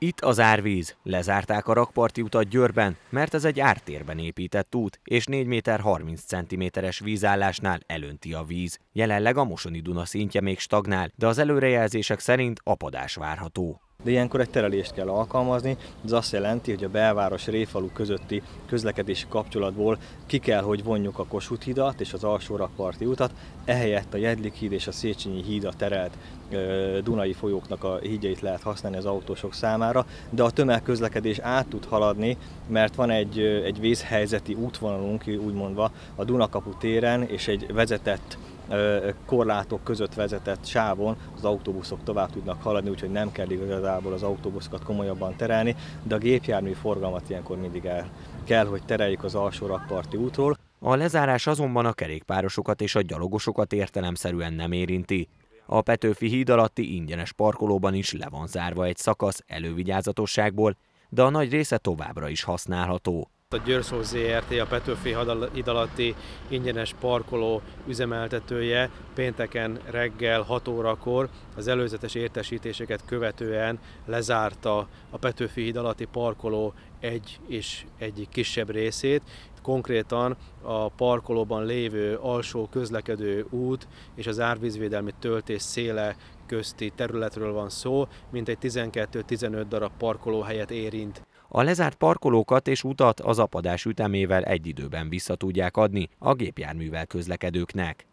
Itt az árvíz. Lezárták a rakparti utat Győrben, mert ez egy ártérben épített út, és 4 méter 30 cm-es vízállásnál elönti a víz. Jelenleg a Mosoni Duna szintje még stagnál, de az előrejelzések szerint apadás várható. De ilyenkor egy terelést kell alkalmazni, ez azt jelenti, hogy a belváros Révfalu közötti közlekedési kapcsolatból ki kell, hogy vonjuk a Kossuth hidat és az alsórakparti utat, ehelyett a Jedlik híd és a Széchenyi hídra terelt Dunai folyóknak a hídjait lehet használni az autósok számára, de a tömegközlekedés át tud haladni, mert van egy vészhelyzeti útvonalunk, úgymondva a Dunakapu téren, és egy vezetett korlátok között vezetett sávon az autóbuszok tovább tudnak haladni, úgyhogy nem kell igazából az autóbuszokat komolyabban terelni, de a gépjármű forgalmat ilyenkor mindig el kell, hogy tereljük az alsórakparti útról. A lezárás azonban a kerékpárosokat és a gyalogosokat értelemszerűen nem érinti. A Petőfi híd alatti ingyenes parkolóban is le van zárva egy szakasz elővigyázatosságból, de a nagy része továbbra is használható. A Győrszó Zrt. A Petőfi híd alatti ingyenes parkoló üzemeltetője pénteken reggel 6 órakor az előzetes értesítéseket követően lezárta a Petőfi híd alatti parkoló egyik kisebb részét. Konkrétan a parkolóban lévő alsó közlekedő út és az árvízvédelmi töltés széle közti területről van szó, mintegy 12-15 darab parkolóhelyet érint. A lezárt parkolókat és utat az apadás ütemével egy időben vissza tudják adni a gépjárművel közlekedőknek.